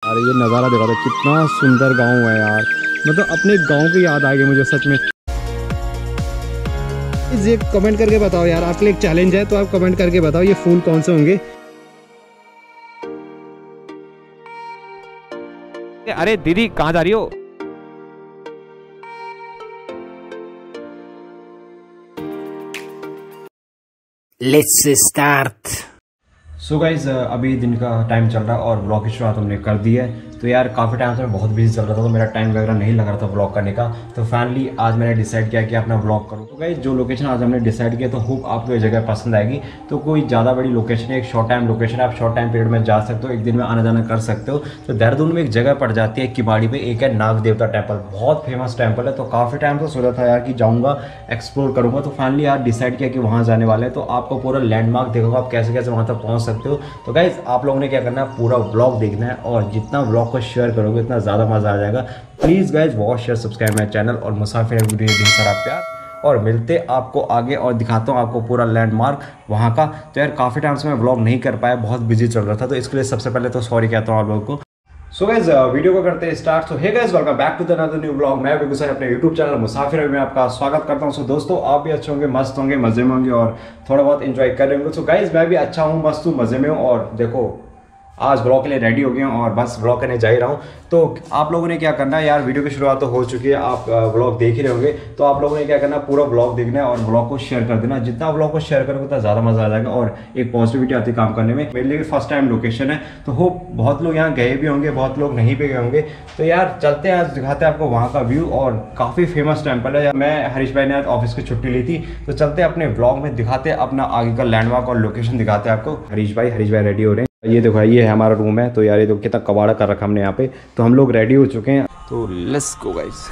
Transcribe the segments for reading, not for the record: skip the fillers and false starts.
अरे ये नज़ारा देखा था, कितना सुंदर गांव है यार। मतलब अपने गांव की याद आ गई मुझे सच में। ये कमेंट करके बताओ यार, आपके लिए एक चैलेंज है, तो आप कमेंट करके बताओ ये फूल कौन से होंगे। अरे दीदी कहाँ जा रही हो? Let's start. सो गाइज अभी दिन का टाइम चल रहा है और ब्लॉग की शुरुआत हमने कर दी है। तो यार काफ़ी टाइम से मैं बहुत बिजी चल रहा था, तो मेरा टाइम वगैरह नहीं लग रहा था ब्लॉग करने का। तो फाइनली आज मैंने डिसाइड किया कि अपना ब्लॉग करूँ। तो गाइज जो लोकेशन आज हमने डिसाइड किया, तो होप आपको ये जगह पसंद आएगी। तो कोई ज़्यादा बड़ी लोकेशन है, एक शॉर्ट टाइम लोकेशन है, आप शॉर्ट टाइम पीरियड में जा सकते हो, एक दिन में आना जाना कर सकते हो। तो देहरादून में एक जगह पड़ जाती है किमाड़ी में, एक है नाग देवता टेम्पल, बहुत फेमस टेम्पल है। तो काफ़ी टाइम से सोचा था यार कि जाऊँगा, एक्सप्लोर करूँगा। तो फाइनली यार डिसाइड किया कि वहाँ जाने वाले हैं। तो आपको पूरा लैंडमार्क देखोगे, आप कैसे कैसे वहाँ तक पहुँच सकते हो। तो गाइज आप लोगों ने क्या करना है, पूरा ब्लॉग देखना है, और जितना ब्लॉग को शेयर करोगे उतना ज़्यादा मज़ा आ जाएगा। Please guys watch share subscribe my channel और मुसाफिर वीडियो ढेर सारा प्यार। और मिलते आपको आगे और दिखाता हूँ आपको पूरा लैंडमार्क वहाँ का। तो यार काफ़ी टाइम से मैं ब्लॉग नहीं कर पाया, बहुत बिजी चल रहा था, तो इसके लिए सबसे पहले तो सॉरी कहता हूँ आप लोगों को। सो गाइज वीडियो को करते हैं start. So hey guys welcome back to the another new blog. मैं बेगूसराय अपने यूट्यूब चैनल मुसाफिर में आपका स्वागत करता हूँ। सो दोस्तों आप भी अच्छे होंगे, मस्त होंगे, मजे में होंगे और थोड़ा बहुत एंजॉय कर रहे होंगे। सो गाइज मैं भी अच्छा हूँ, मस्त हूँ, मजे में हूँ। और देखो आज ब्लॉग के लिए रेडी हो गया हूँ और बस ब्लॉग करने जा ही रहा हूँ। तो आप लोगों ने क्या करना है यार, वीडियो की शुरुआत तो हो चुकी है, आप ब्लॉग देख ही रहे होंगे। तो आप लोगों ने क्या करना है, पूरा ब्लॉग देखना है और ब्लॉग को शेयर कर देना। जितना ब्लॉग को शेयर करोगे उतना ज़्यादा मज़ा आ जाएगा और एक पॉजिटिविटी आती है काम करने में। मेरे लिए फर्स्ट टाइम लोकेशन है, तो होप बहुत लोग यहाँ गए भी होंगे, बहुत लोग नहीं भी गए होंगे। तो यार चलते हैं, आज दिखाते हैं आपको वहाँ का व्यू। और काफ़ी फेमस टेम्पल है। मैं हरीश भाई ने आज ऑफिस की छुट्टी ली थी, तो चलते हैं अपने ब्लॉग में, दिखाते हैं अपना आगे का लैंडमार्क और लोकेशन दिखाते हैं आपको। हरीश भाई रेडी हो रहे हैं। ये देखो ये है हमारा रूम है। तो यार ये देखो कितना कबाड़ा कर रखा हमने यहाँ पे। तो हम लोग रेडी हो चुके हैं, तो let's go guys.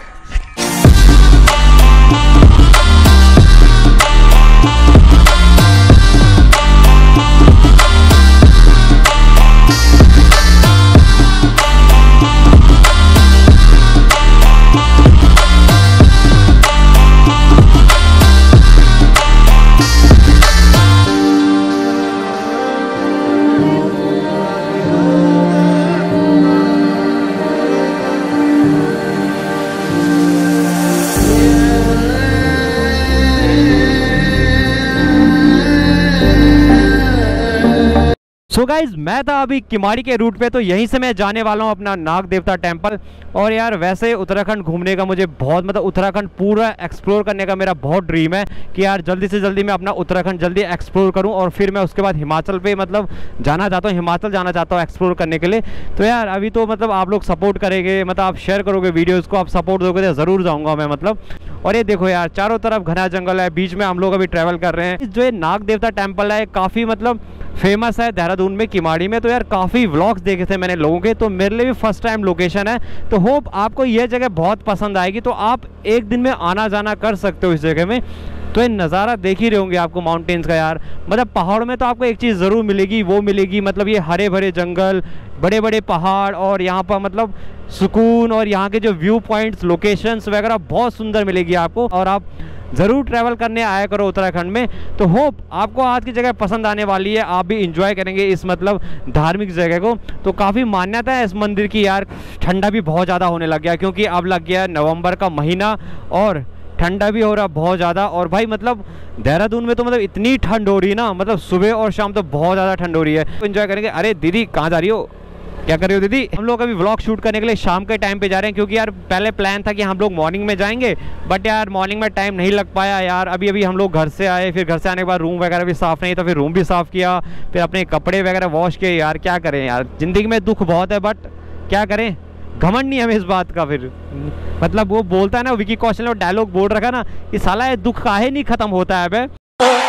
So guys मैं था अभी किमाड़ी के रूट पे, तो यहीं से मैं जाने वाला हूँ अपना नाग देवता टेम्पल। और यार वैसे उत्तराखंड घूमने का मुझे बहुत, मतलब उत्तराखंड पूरा एक्सप्लोर करने का मेरा बहुत ड्रीम है कि यार जल्दी से जल्दी मैं अपना उत्तराखंड जल्दी एक्सप्लोर करूँ और फिर मैं उसके बाद हिमाचल पे मतलब जाना चाहता हूँ, हिमाचल जाना चाहता हूँ एक्सप्लोर करने के लिए। तो यार अभी तो मतलब आप लोग सपोर्ट करेंगे, मतलब आप शेयर करोगे वीडियोज़ को, आप सपोर्ट दोगे तो ज़रूर जाऊँगा मैं मतलब। और ये देखो यार चारों तरफ घना जंगल है, बीच में हम लोग अभी ट्रैवल कर रहे हैं। जो ये नाग देवता टेम्पल है काफ़ी मतलब फेमस है देहरादून में, किमाड़ी में। तो यार काफ़ी व्लॉग्स देखे थे मैंने लोगों के, तो मेरे लिए भी फर्स्ट टाइम लोकेशन है। तो होप आपको यह जगह बहुत पसंद आएगी, तो आप एक दिन में आना जाना कर सकते हो इस जगह में। तो ये नज़ारा देख ही रहे होंगे आपको माउंटेन्स का यार। मतलब पहाड़ में तो आपको एक चीज़ ज़रूर मिलेगी, वो मिलेगी मतलब ये हरे भरे जंगल, बड़े बड़े पहाड़, और यहाँ पर मतलब सुकून, और यहाँ के जो व्यू पॉइंट्स, लोकेशंस वगैरह बहुत सुंदर मिलेगी आपको। और आप ज़रूर ट्रैवल करने आया करो उत्तराखंड में। तो होप आपको आज की जगह पसंद आने वाली है, आप भी इंजॉय करेंगे इस मतलब धार्मिक जगह को। तो काफ़ी मान्यता है इस मंदिर की यार। ठंडा भी बहुत ज़्यादा होने लग गया, क्योंकि अब लग गया नवंबर का महीना और ठंडा भी हो रहा बहुत ज़्यादा। और भाई मतलब देहरादून में तो मतलब इतनी ठंड हो रही है ना, मतलब सुबह और शाम तो बहुत ज़्यादा ठंड हो रही है। तो इन्जॉय करेंगे। अरे दीदी कहाँ जा रही हो, क्या कर रही हो दीदी? हम लोग अभी व्लॉग शूट करने के लिए शाम के टाइम पे जा रहे हैं, क्योंकि यार पहले प्लान था कि हम लोग मॉर्निंग में जाएंगे, बट यार मॉर्निंग में टाइम नहीं लग पाया यार। अभी हम लोग घर से आए, फिर घर से आने के बाद रूम वगैरह भी साफ़ नहीं था, फिर रूम भी साफ़ किया, फिर अपने कपड़े वगैरह वॉश किए। यार क्या करें यार, ज़िंदगी में दुख बहुत है, बट क्या करें, घमंड नहीं हमें इस बात का। फिर मतलब वो बोलता है ना, विकी कौशल ने वो डायलॉग बोल रखा ना कि साला ये दुख काहे नहीं ख़त्म होता है। अब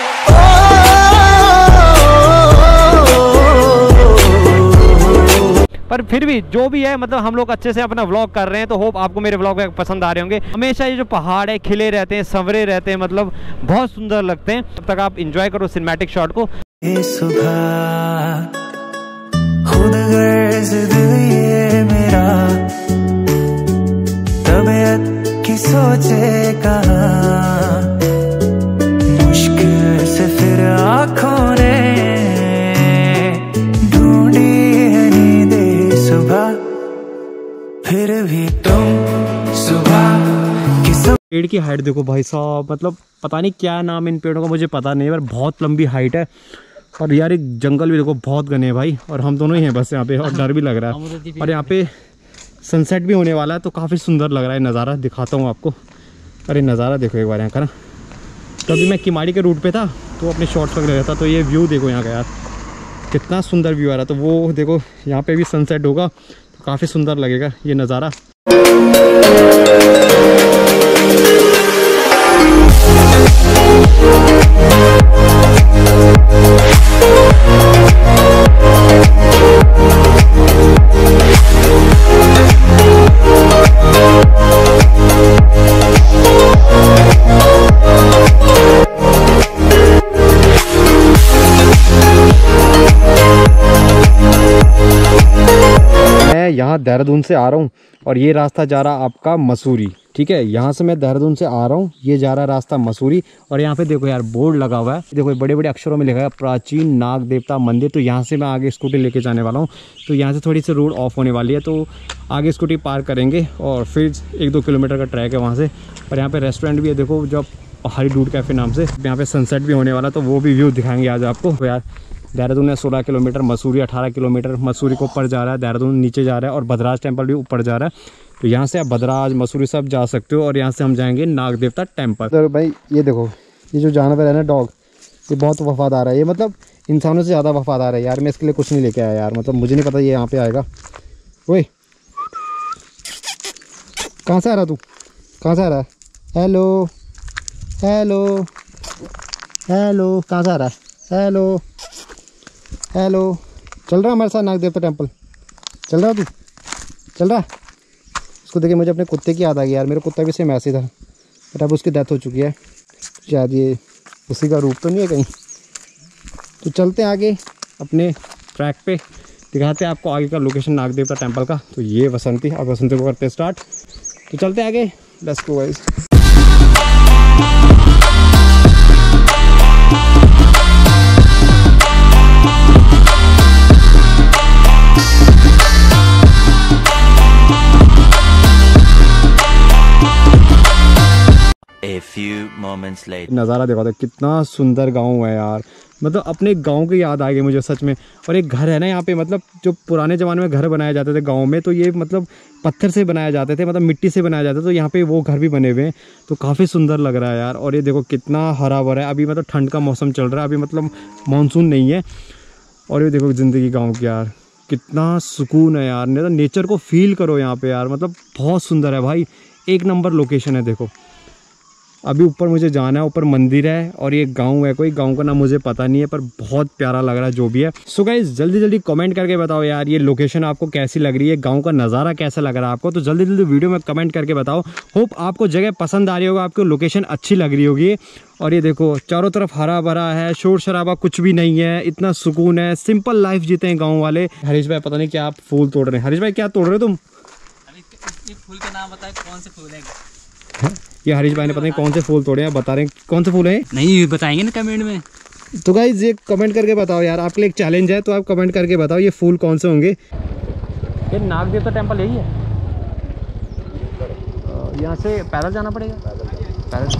पर फिर भी जो भी है मतलब हम लोग अच्छे से अपना व्लॉग कर रहे हैं। तो होप आपको मेरे व्लॉग पसंद आ रहे होंगे। हमेशा ये जो पहाड़ है खिले रहते हैं, संवरे रहते हैं, मतलब बहुत सुंदर लगते हैं। तब तक आप इंजॉय करो सिनेमैटिक शॉट को। खुद गर्ज दिल ये मेरा, तबीयत की सोचे कहाँ, मुश्किल से फिर आँखों ने ढूंढी है नींदे सुबह। फिर भी तुम सुबह किस पेड़ की हाइट देखो भाई साहब, मतलब पता नहीं क्या नाम इन पेड़ों का, मुझे पता नहीं, पर बहुत लंबी हाइट है। और यार एक जंगल भी देखो बहुत घने है भाई, और हम दोनों ही हैं बस यहाँ पे, और डर भी लग रहा है। और यहाँ पे सनसेट भी होने वाला है, तो काफ़ी सुंदर लग रहा है नज़ारा। दिखाता हूँ आपको, अरे नज़ारा देखो एक बार यहाँ का ना। कभी मैं किमाड़ी के रूट पे था तो अपने शॉर्ट्स वगैरह रहता, तो ये व्यू देखो यहाँ का यार, कितना सुंदर व्यू आ रहा। तो वो देखो यहाँ पे भी सनसेट होगा तो काफ़ी सुंदर लगेगा ये नज़ारा। यहाँ देहरादून से आ रहा हूँ और ये रास्ता जा रहा आपका मसूरी, ठीक है। यहाँ से मैं देहरादून से आ रहा हूँ, ये जा रहा रास्ता मसूरी। और यहाँ पे देखो यार बोर्ड लगा हुआ है, देखो बड़े बड़े अक्षरों में लिखा है प्राचीन नाग देवता मंदिर। तो यहाँ से मैं आगे स्कूटी लेके जाने वाला हूँ, तो यहाँ से थोड़ी सी रोड ऑफ होने वाली है, तो आगे स्कूटी पार्क करेंगे और फिर 1-2 किलोमीटर का ट्रैक है वहाँ से। और यहाँ पे रेस्टोरेंट भी है देखो, जो पहाड़ी डूड कैफ़े नाम से। यहाँ पे सनसेट भी होने वाला, तो वो भी व्यू दिखाएंगे आज आपको। तो यार देहरादून है 16 किलोमीटर, मसूरी 18 किलोमीटर। मसूरी को ऊपर जा रहा है, देहरादून नीचे जा रहा है, और भद्राज टेम्पल भी ऊपर जा रहा है। तो यहाँ से आप भद्राज मसूरी सब जा सकते हो। और यहाँ से हम जाएंगे नाग देवता टेम्पल। तो भाई ये देखो, ये जो जानवर है ना डॉग, ये बहुत वफादार है। ये मतलब इंसानों से ज़्यादा वफादार है यार। मैं इसके लिए कुछ नहीं लेके आया यार, मतलब मुझे नहीं पता ये यहाँ पे आएगा। ओए कहाँ से आ रहा तू, कहाँ से आ रहा है? हेलो हेलो हेलो, कहाँ से आ रहा है? हेलो हेलो, चल रहा हमारे साथ नाग देवता टेम्पल? चल रहा तू, चल रहा? उसको देखे मुझे अपने कुत्ते की याद आ गई यार। मेरा कुत्ता भी सेम ऐसे था, बट अब उसकी डेथ हो चुकी है। शायद ये उसी का रूप तो नहीं है कहीं। तो चलते हैं आगे अपने ट्रैक पे, दिखाते हैं आपको आगे का लोकेशन नाग देवता टेम्पल का। तो ये वसंती, अब वसंती को करते स्टार्ट। तो चलते हैं आगे, let's go guys. A few moments later. नज़ारा देखो तो कितना सुंदर गांव है यार, मतलब अपने गांव की याद आ गई मुझे सच में। और एक घर है ना यहाँ पे, मतलब जो पुराने ज़माने में घर बनाए जाते थे गांव में, तो ये मतलब पत्थर से बनाए जाते थे, मतलब मिट्टी से बनाए जाते थे। तो यहाँ पे वो घर भी बने हुए हैं, तो काफ़ी सुंदर लग रहा है यार। और ये देखो कितना हरा भरा है। अभी मतलब ठंड का मौसम चल रहा है, अभी मतलब मानसून नहीं है। और ये देखो ज़िंदगी गाँव की यार, कितना सुकून है यार। नेचर को फील करो यहाँ पे यार, मतलब बहुत सुंदर है भाई। एक नंबर लोकेशन है। देखो अभी ऊपर मुझे जाना है, ऊपर मंदिर है और ये गांव है, कोई गांव का नाम मुझे पता नहीं है, पर बहुत प्यारा लग रहा है जो भी है। सो गाइस जल्दी जल्दी कमेंट करके बताओ यार, ये लोकेशन आपको कैसी लग रही है, गांव का नज़ारा कैसा लग रहा है आपको। तो जल्दी जल्दी वीडियो में कमेंट करके बताओ। होप आपको जगह पसंद आ रही होगा, आपको लोकेशन अच्छी लग रही होगी। और ये देखो चारों तरफ हरा भरा है, शोर शराबा कुछ भी नहीं है, इतना सुकून है, सिंपल लाइफ जीते हैं गाँव वाले। हरीश भाई पता नहीं क्या आप फूल तोड़ रहे हैं। हरीश भाई क्या तोड़ रहे हो तुम? फूल का नाम बताए, कौन से फूल है? ये हरीश भाई ने पता नहीं कौन से फूल तोड़े हैं, बता रहे हैं कौन से फूल हैं? नहीं बताएंगे ना कमेंट में। तो गाइस ये कमेंट करके बताओ यार, आपके लिए एक चैलेंज है, तो आप कमेंट करके बताओ ये फूल कौन से होंगे। ये नाग देवता टेम्पल यही है, यहाँ से पैदल जाना पड़ेगा। पैदल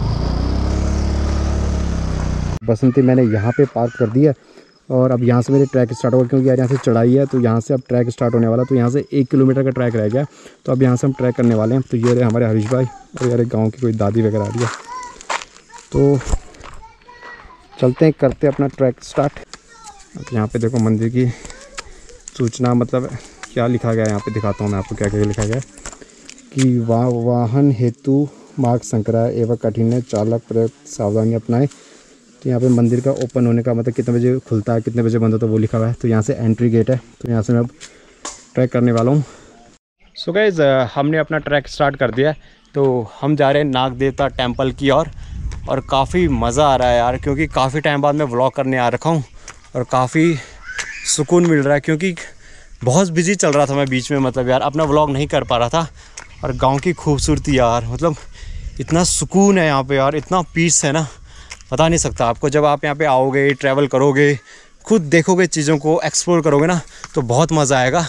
बसंती मैंने यहाँ पे पार्क कर दिया, और अब यहाँ से मेरे ट्रैक स्टार्ट होगा, क्योंकि यार यहाँ से चढ़ाई है, तो यहाँ से अब ट्रैक स्टार्ट होने वाला। तो यहाँ से 1 किलोमीटर का ट्रैक रह गया, तो अब यहाँ से हम ट्रैक करने वाले हैं। तो ये रहे हमारे हरीश भाई, और यार गांव की कोई दादी वगैरह आ रही है। तो चलते हैं, करते हैं अपना ट्रैक स्टार्ट। अब यहाँ पे देखो मंदिर की सूचना, मतलब क्या लिखा गया है यहाँ पे, दिखाता हूँ मैं आपको क्या क्या लिखा गया है कि वाहन हेतु मार्ग संकरा एवं कठिन है, चालक प्रयोग सावधानी अपनाएं। तो यहाँ पे मंदिर का ओपन होने का मतलब कितने बजे खुलता है, कितने बजे बंद होता है, वो लिखा हुआ है। तो यहाँ से एंट्री गेट है, तो यहाँ से मैं अब ट्रैक करने वाला हूँ। सो गाइस हमने अपना ट्रैक स्टार्ट कर दिया है, तो हम जा रहे हैं नाग देवता टेम्पल की ओर। और काफ़ी मज़ा आ रहा है यार, क्योंकि काफ़ी टाइम बाद मैं व्लॉग करने आ रखा हूँ, और काफ़ी सुकून मिल रहा है, क्योंकि बहुत बिजी चल रहा था मैं बीच में, मतलब यार अपना व्लॉग नहीं कर पा रहा था। और गाँव की खूबसूरती यार, मतलब इतना सुकून है यहाँ पर यार, इतना पीस है ना, बता नहीं सकता आपको। जब आप यहाँ पे आओगे, ट्रैवल करोगे, खुद देखोगे, चीज़ों को एक्सप्लोर करोगे ना, तो बहुत मज़ा आएगा।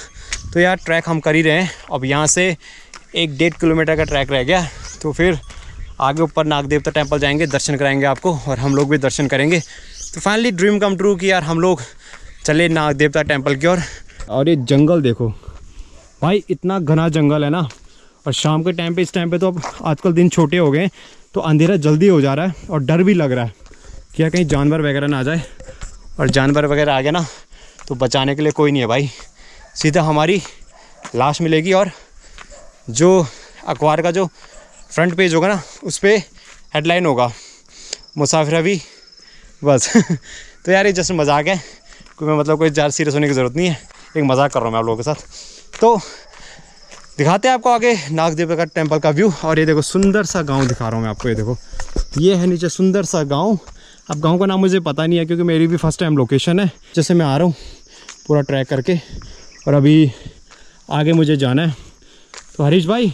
तो यार ट्रैक हम कर ही रहे हैं। अब यहाँ से 1-1.5 किलोमीटर का ट्रैक रह गया, तो फिर आगे ऊपर नाग देवता टेम्पल जाएंगे, दर्शन कराएंगे आपको और हम लोग भी दर्शन करेंगे। तो फाइनली ड्रीम कम ट्रू कि यार हम लोग चले नाग देवता टेम्पल की ओर। और ये जंगल देखो भाई, इतना घना जंगल है ना। और शाम के टाइम पे, इस टाइम पे तो अब आजकल दिन छोटे हो गए, तो अंधेरा जल्दी हो जा रहा है और डर भी लग रहा है कि कहीं जानवर वगैरह ना आ जाए। और जानवर वगैरह आ गया ना तो बचाने के लिए कोई नहीं है भाई, सीधा हमारी लाश मिलेगी। और जो अखबार का जो फ्रंट पेज होगा ना, उस पर हेडलाइन होगा मुसाफिर अभी बस। तो यार ये जस्ट मजाक है, कोई मतलब कोई ज़्यादा सीरियस होने की ज़रूरत नहीं है, एक मजाक कर रहा हूँ मैं आप लोगों के साथ। तो दिखाते हैं आपको आगे नाग देवता का टेम्पल का व्यू। और ये देखो सुंदर सा गांव दिखा रहा हूँ मैं आपको, ये देखो ये है नीचे सुंदर सा गांव। अब गांव का नाम मुझे पता नहीं है क्योंकि मेरी भी फर्स्ट टाइम लोकेशन है। जैसे मैं आ रहा हूँ पूरा ट्रैक करके और अभी आगे मुझे जाना है। तो हरीश भाई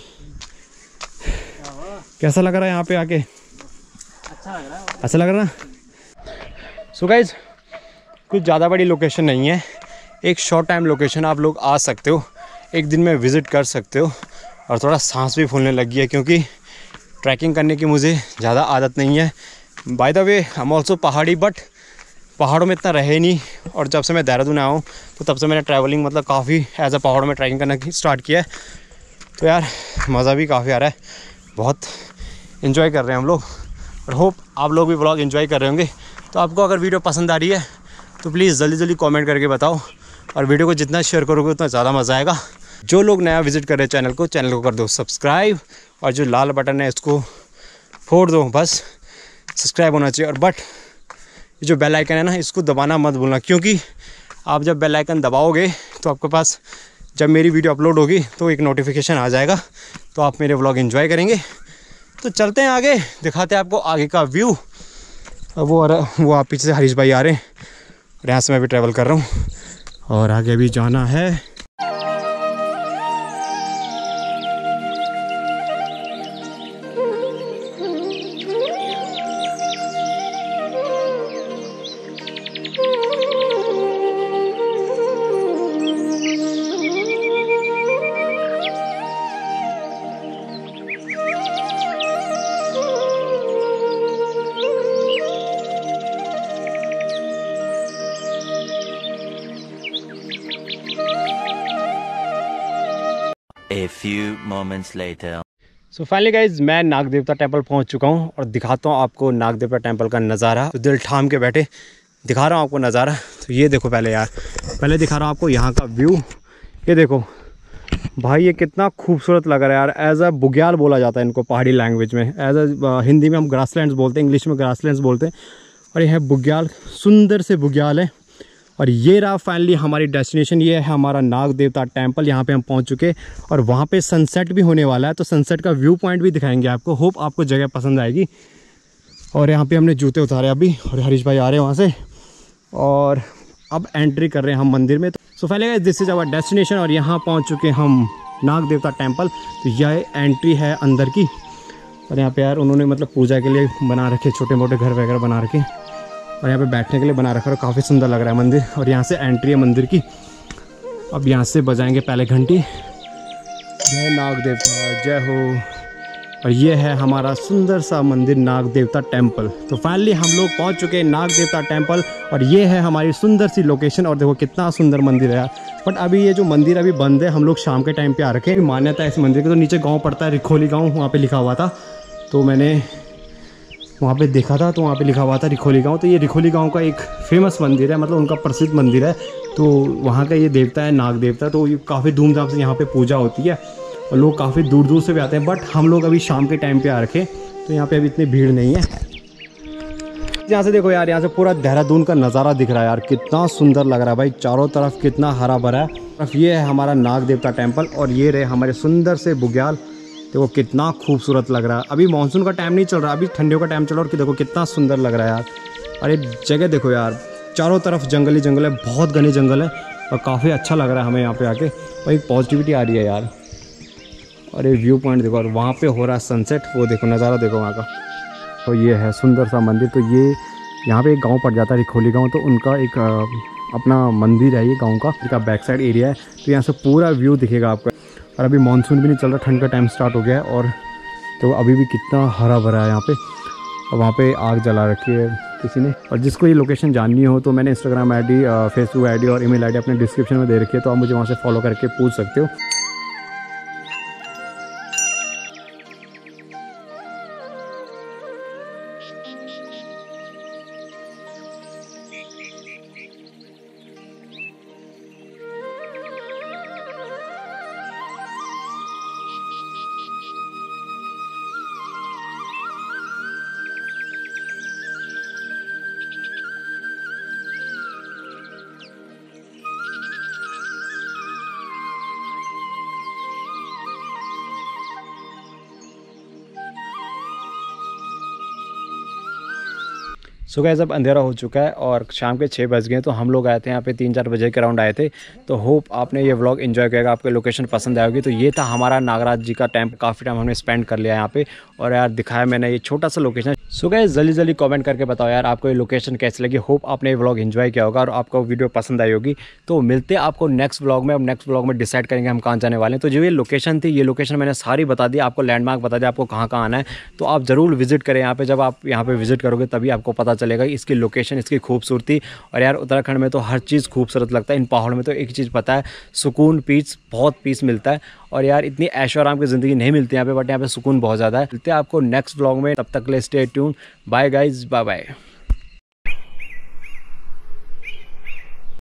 कैसा लग रहा है यहाँ पे आके? अच्छा लग रहा है। सो गाइज कुछ ज़्यादा बड़ी लोकेशन नहीं है, एक शॉर्ट टाइम लोकेशन, आप लोग आ सकते हो, एक दिन में विज़िट कर सकते हो। और थोड़ा सांस भी फूलने लगी है क्योंकि ट्रैकिंग करने की मुझे ज़्यादा आदत नहीं है। बाय द वे हम ऑल्सो पहाड़ी, बट पहाड़ों में इतना रहे नहीं। और जब से मैं देहरादून आया हूँ तो तब से मैंने ट्रैवलिंग मतलब काफ़ी एज अ पहाड़ों में ट्रैकिंग करना स्टार्ट किया है। तो यार मज़ा भी काफ़ी आ रहा है, बहुत इन्जॉय कर रहे हैं हम लोग। और होप आप लोग भी व्लॉग इन्जॉय कर रहे होंगे। तो आपको अगर वीडियो पसंद आ रही है तो प्लीज़ जल्दी जल्दी कमेंट करके बताओ, और वीडियो को जितना शेयर करोगे उतना ज़्यादा मज़ा आएगा। जो लोग नया विजिट कर रहे हैं चैनल को कर दो सब्सक्राइब, और जो लाल बटन है इसको फोड़ दो, बस सब्सक्राइब होना चाहिए। और बट ये जो बेल आइकन है ना, इसको दबाना मत भूलना, क्योंकि आप जब बेल आइकन दबाओगे तो आपके पास जब मेरी वीडियो अपलोड होगी तो एक नोटिफिकेशन आ जाएगा, तो आप मेरे व्लॉग एंजॉय करेंगे। तो चलते हैं आगे, दिखाते हैं आपको आगे का व्यू। वो आप पीछे से हरीश भाई आ रहे हैं और यहाँ से मैं भी ट्रैवल कर रहा हूँ और आगे भी जाना है। A few moments later. So finally guys मैं नाग देवता टेम्पल पहुंच चुका हूं और दिखाता हूं आपको नाग देवता टेम्पल का नज़ारा। तो दिल थाम के बैठे दिखा रहा हूं आपको नज़ारा। तो ये देखो पहले दिखा रहा हूं आपको यहाँ का व्यू। ये देखो भाई, ये कितना खूबसूरत लग रहा है यार। एज अ बुग्याल बोला जाता है इनको पहाड़ी लैंग्वेज में, एज अ हिंदी में हम ग्रासलैंड्स बोलते हैं, इंग्लिश में ग्रासलैंड्स बोलते हैं, और ये है बुग्याल, सुंदर से बुग्याल है। और ये रहा फाइनली हमारी डेस्टिनेशन, ये है हमारा नाग देवता टेम्पल। यहाँ पे हम पहुँच चुके और वहाँ पे सनसेट भी होने वाला है, तो सनसेट का व्यू पॉइंट भी दिखाएंगे आपको। होप आपको जगह पसंद आएगी। और यहाँ पे हमने जूते उतारे अभी, और हरीश भाई आ रहे हैं वहाँ से, और अब एंट्री कर रहे हैं हम मंदिर में। So finally this is our destination, और यहाँ पहुँच चुके हम नाग देवता टेम्पल। तो यह एंट्री है अंदर की, और यहाँ पे यार उन्होंने मतलब पूजा के लिए बना रखे छोटे मोटे घर वगैरह बना रखे, और यहाँ पे बैठने के लिए बना रखा है। काफ़ी सुंदर लग रहा है मंदिर। और यहाँ से एंट्री है मंदिर की। अब यहाँ से बजाएंगे पहले घंटी, जय नाग देवता जय हो। और ये है हमारा सुंदर सा मंदिर नाग देवता टेम्पल। तो फाइनली हम लोग पहुँच चुके हैं नाग देवता टेम्पल, और ये है हमारी सुंदर सी लोकेशन। और देखो कितना सुंदर मंदिर है यार। बट अभी ये जो मंदिर अभी बंद है, हम लोग शाम के टाइम पे आ रखे हैं। मान्यता है इस मंदिर की। तो नीचे गाँव पड़ता है, रिखोली गाँव, वहाँ पर लिखा हुआ था, तो मैंने वहाँ पे देखा था, तो वहाँ पे लिखा हुआ था रिखोली गांव। तो ये रिखोली गांव का एक फेमस मंदिर है, मतलब उनका प्रसिद्ध मंदिर है। तो वहाँ का ये देवता है नाग देवता। तो ये काफ़ी धूमधाम से यहाँ पे पूजा होती है, और लोग काफ़ी दूर दूर से भी आते हैं। बट हम लोग अभी शाम के टाइम पे आ रखे, तो यहाँ पे अभी इतनी भीड़ नहीं है। यहाँ से देखो यार, यहाँ से पूरा देहरादून का नज़ारा दिख रहा है यार, कितना सुंदर लग रहा है भाई। चारों तरफ कितना हरा भरा है। तरफ ये है हमारा नाग देवता टेम्पल, और ये रहे हमारे सुंदर से बुग्याल। देखो कितना खूबसूरत लग रहा है। अभी मानसून का टाइम नहीं चल रहा, अभी ठंडियों का टाइम चल रहा है। और देखो कितना सुंदर लग रहा है यार। अरे जगह देखो यार, चारों तरफ जंगल ही जंगल है, बहुत घने जंगल है, और काफ़ी अच्छा लग रहा है हमें यहाँ पे आके। और एक पॉजिटिविटी आ रही है यार। और ये व्यू पॉइंट देखो, और वहाँ पे हो रहा है सनसेट, वो देखो नज़ारा देखो वहाँ का। तो ये है सुंदर सा मंदिर। तो ये यहाँ पे एक गाँव पड़ जाता है रिखोली गाँव, तो उनका एक अपना मंदिर है ये गाँव का बैक साइड एरिया है। तो यहाँ से पूरा व्यू दिखेगा आपको। और अभी मानसून भी नहीं चल रहा, ठंड का टाइम स्टार्ट हो गया है और तो अभी भी कितना हरा भरा है यहाँ पे। और वहाँ पे आग जला रखी है किसी ने। और जिसको ये लोकेशन जाननी हो तो मैंने इंस्टाग्राम आईडी, फेसबुक आईडी और ईमेल आईडी अपने डिस्क्रिप्शन में दे रखी है, तो आप मुझे वहाँ से फॉलो करके पूछ सकते हो। सो गाइस अब अंधेरा हो चुका है और शाम के 6 बज गए। तो हम लोग आए थे यहाँ पे 3-4 बजे के राउंड आए थे। तो होप आपने ये व्लॉग एंजॉय करेगा, आपको लोकेशन पसंद आएगी। तो ये था हमारा नागराज जी का टेम्पल। काफ़ी टाइम हमने स्पेंड कर लिया यहाँ पे और यार दिखाया मैंने ये छोटा सा लोकेशन। सो गाइस जल्दी कमेंट करके बताओ यार आपको ये लोकेशन कैसी लगी। होप आपने ये व्लॉग एंजॉय किया होगा और आपको वीडियो पसंद आई होगी। तो मिलते हैं आपको नेक्स्ट व्लॉग में। अब नेक्स्ट व्लॉग में डिसाइड करेंगे हम कहाँ जाने वाले हैं। तो जो ये लोकेशन थी, ये लोकेशन मैंने सारी बता दी, आपको लैंडमार्क बता दिया, आपको कहाँ आना है। तो आप ज़रूर विजिट करें यहाँ पे। जब आप यहाँ पे विजिट करोगे तभी आपको पता चलेगा इसकी लोकेशन, इसकी खूबसूरती। और यार उत्तराखंड में तो हर चीज़ खूबसूरत लगता है। इन पहाड़ों में तो एक चीज़ पता है, सुकून, पीस, बहुत पीस मिलता है। और यार इतनी ऐशो आराम की ज़िंदगी नहीं मिलती यहाँ पे, बट यहाँ पे सुकून बहुत ज़्यादा है। मिलते हैं आपको नेक्स्ट व्लॉग में, तब तक के लिए stay tuned. Bye guys, bye bye.